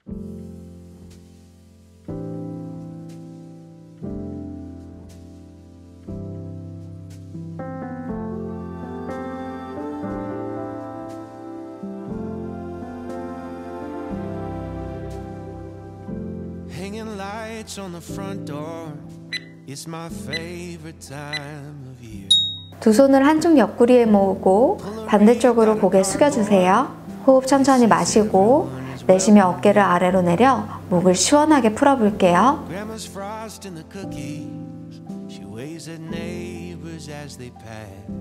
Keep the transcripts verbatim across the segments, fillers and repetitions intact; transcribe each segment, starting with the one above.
Hanging lights on the front door. It's my favorite time of year. 두 손을 한쪽 옆구리에 모으고 반대쪽으로 고개 숙여주세요. 호흡 천천히 마시고 내쉬며 어깨를 아래로 내려 목을 시원하게 풀어볼게요. Grandma's frosting the cookies. She waves at neighbors as they pass.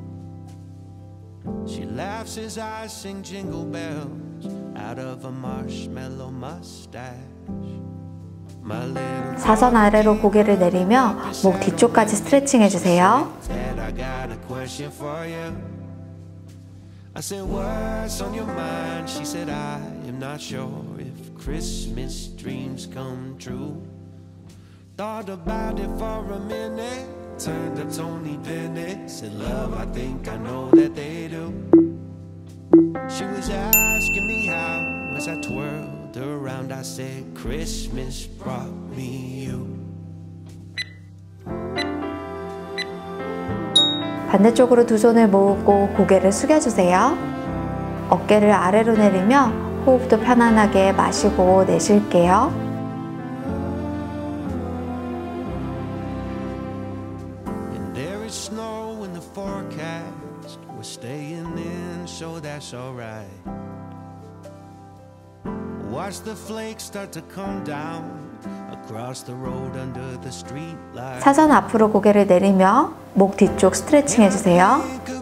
She laughs as I sing jingle bells out of a marshmallow mustache. 사선 아래로 고개를 내리며 목 뒤쪽까지 스트레칭 해주세요. I said, what's on your mind? She said, I am not sure if Christmas dreams come true. Thought about it for a minute. Turned up Tony Bennett. Said, love, I think I know that they do. She was asking me how as I twirled around. I said, Christmas brought me you. 반대쪽으로 두 손을 모으고 고개를 숙여주세요. 어깨를 아래로 내리며 호흡도 편안하게 마시고 내쉴게요. And there is snow in the forecast. We're staying in, so that's alright. Watch the flakes start to come down. 사선 앞으로 고개를 내리며 목 뒤쪽 스트레칭 해주세요.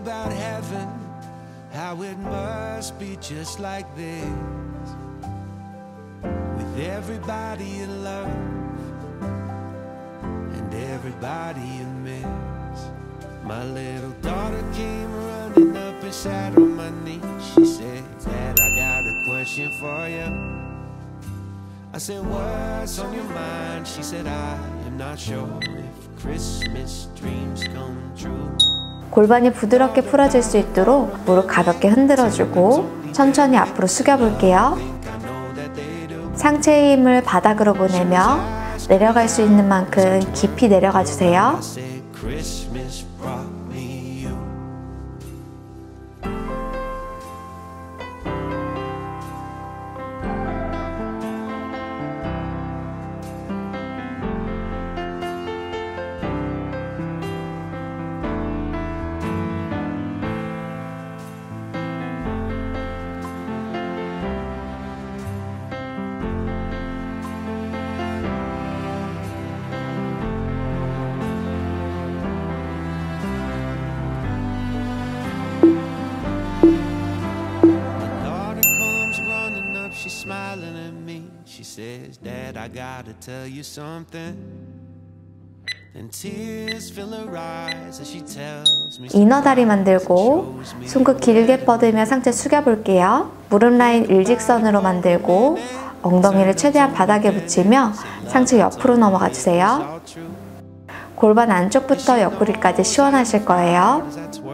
I said, what's on your mind? She said, I am not sure if Christmas dreams come true. 골반이 부드럽게 풀어질 수 있도록 무릎 가볍게 흔들어주고 천천히 앞으로 숙여볼게요. 상체의 힘을 바닥으로 보내며 내려갈 수 있는 만큼 깊이 내려가 주세요. Says, Dad, I gotta tell you something. And tears fill her eyes as she tells me. 이너 다리 만들고 손끝 길게 뻗으며 상체 숙여볼게요. 무릎 라인 일직선으로 만들고 엉덩이를 최대한 바닥에 붙이며 상체 옆으로 넘어가 주세요. 골반 안쪽부터 옆구리까지 시원하실 거예요.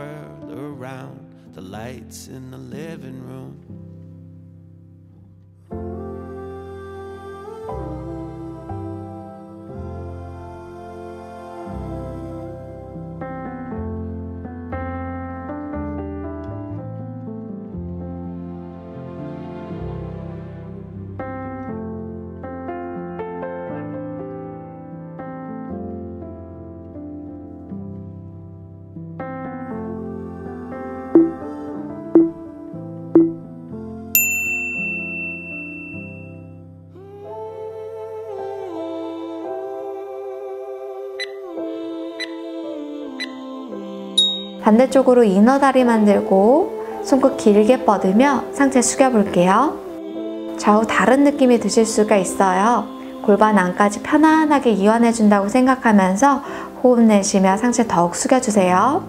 반대쪽으로 이너 다리 만들고 손끝 길게 뻗으며 상체 숙여볼게요. 좌우 다른 느낌이 드실 수가 있어요. 골반 안까지 편안하게 이완해준다고 생각하면서 호흡 내쉬며 상체 더욱 숙여주세요.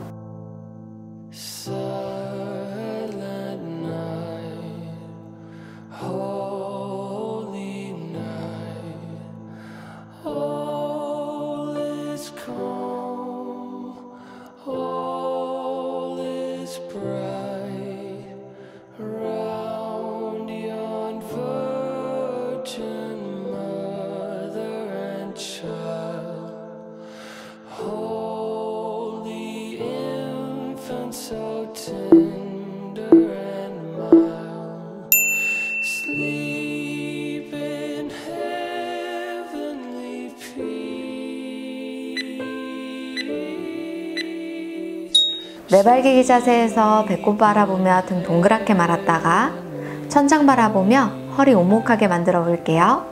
내발기기 자세에서 배꼽 바라보며 등 동그랗게 말았다가 천장 바라보며 허리 오목하게 만들어 볼게요.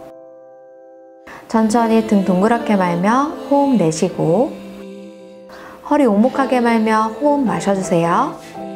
천천히 등 동그랗게 말며 호흡 내쉬고 허리 오목하게 말며 호흡 마셔주세요.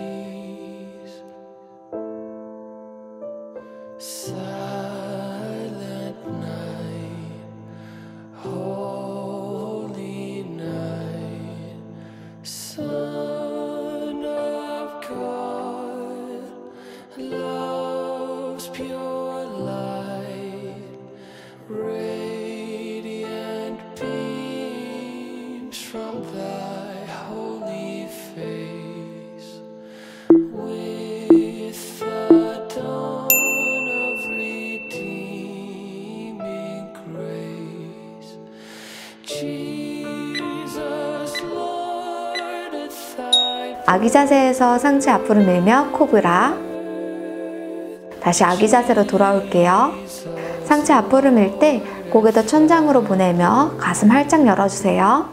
아기 자세에서 상체 앞으로 밀며 코브라. 다시 아기 자세로 돌아올게요. 상체 앞으로 밀 때 고개도 천장으로 보내며 가슴 활짝 열어주세요.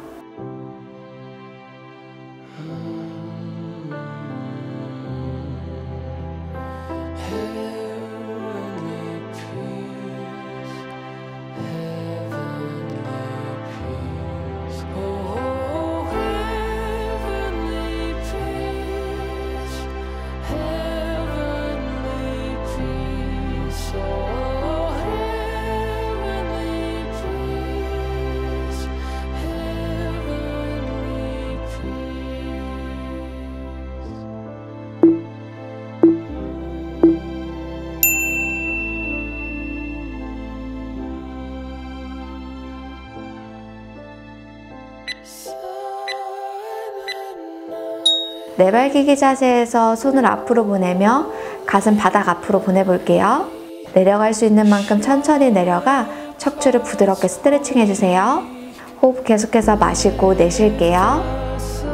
내발기기 자세에서 손을 앞으로 보내며 가슴 바닥 앞으로 보내볼게요. 내려갈 수 있는 만큼 천천히 내려가 척추를 부드럽게 스트레칭 해주세요. 호흡 계속해서 마시고 내쉴게요.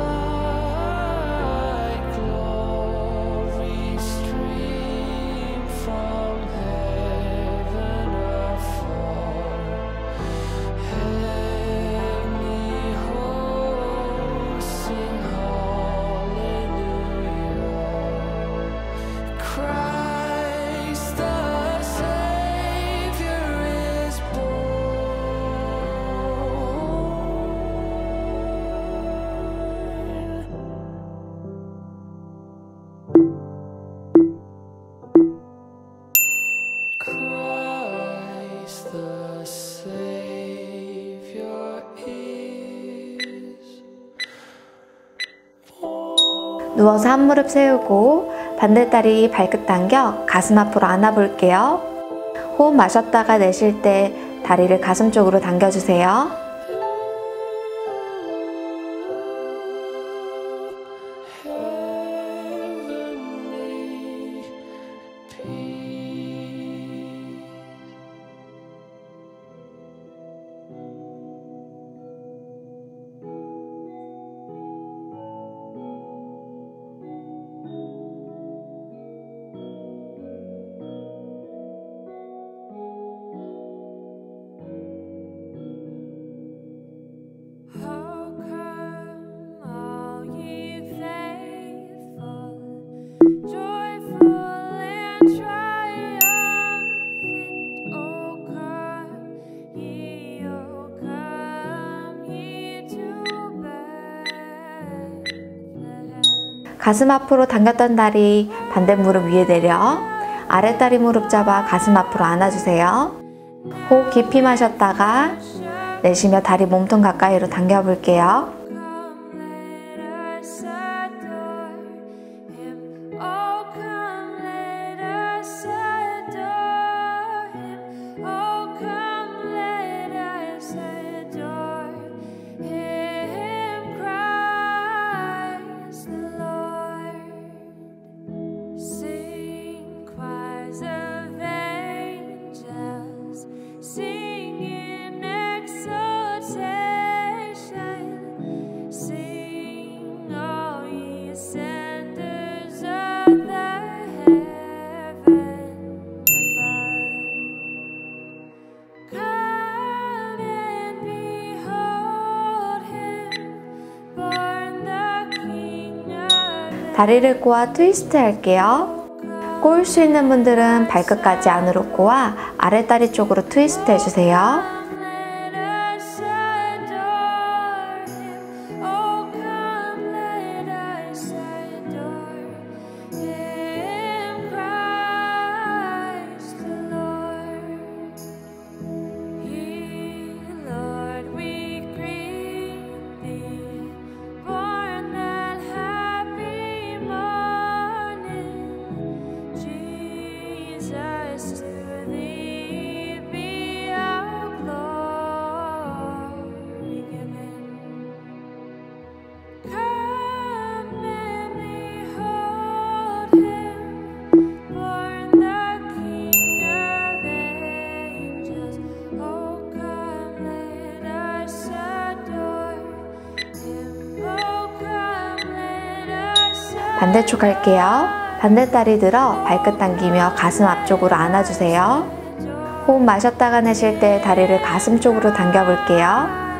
누워서 한 무릎 세우고 반대다리 발끝 당겨 가슴 앞으로 안아볼게요. 호흡 마셨다가 내쉴 때 다리를 가슴 쪽으로 당겨주세요. 가슴 앞으로 당겼던 다리 반대 무릎 위에 내려 아랫다리 무릎 잡아 가슴 앞으로 안아주세요. 호흡 깊이 마셨다가 내쉬며 다리 몸통 가까이로 당겨볼게요. 다리를 꼬아 트위스트 할게요. 꼬을 수 있는 분들은 발끝까지 안으로 꼬아 아랫다리 쪽으로 트위스트 해주세요. 반대쪽 할게요. 반대다리 들어 발끝 당기며 가슴 앞쪽으로 안아주세요. 호흡 마셨다가 내쉴 때 다리를 가슴 쪽으로 당겨 볼게요.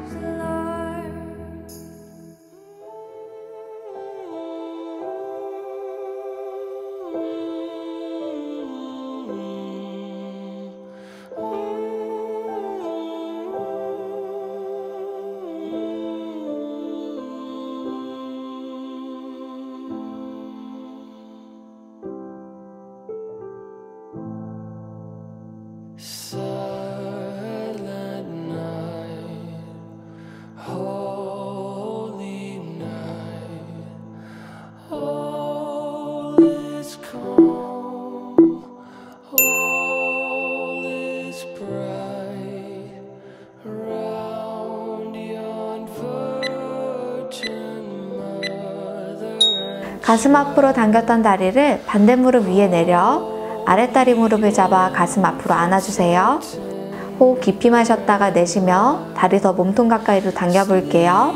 가슴 앞으로 당겼던 다리를 반대 무릎 위에 내려 아랫다리 무릎을 잡아 가슴 앞으로 안아주세요. 호흡 깊이 마셨다가 내쉬며 다리 더 몸통 가까이로 당겨 볼게요.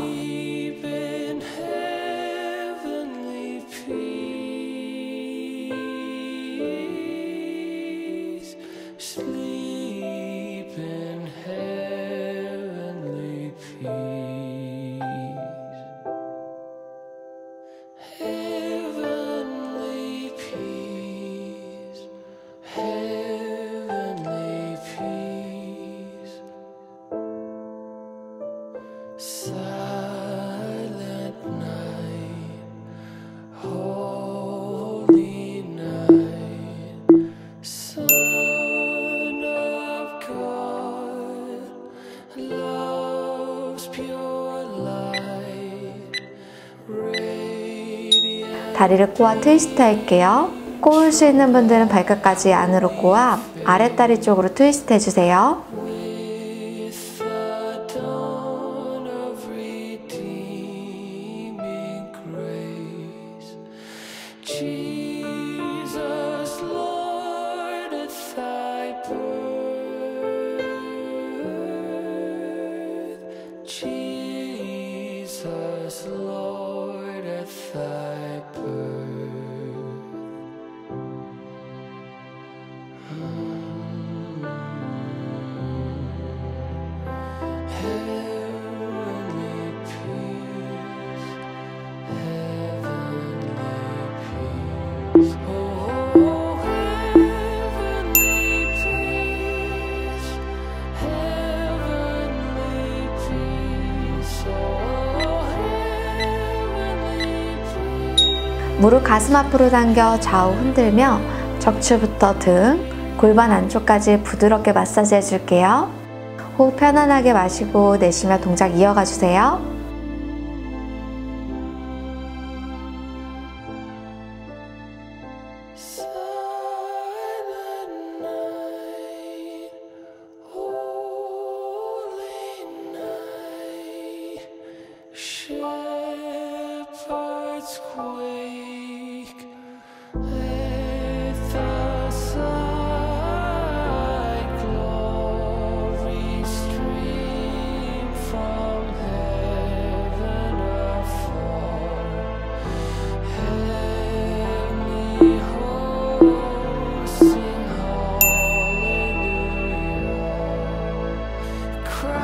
다리를 꼬아 트위스트 할게요. 꼬을 수 있는 분들은 발끝까지 안으로 꼬아 아랫다리 쪽으로 트위스트 해주세요. 무릎 가슴 앞으로 당겨 좌우 흔들며 척추부터 등, 골반 안쪽까지 부드럽게 마사지 해줄게요. 호흡 편안하게 마시고 내쉬며 동작 이어가 주세요.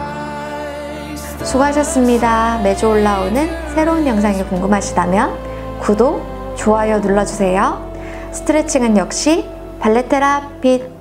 수고하셨습니다. 매주 올라오는 새로운 영상이 궁금하시다면 구독, 좋아요 눌러주세요. 스트레칭은 역시 발레테라핏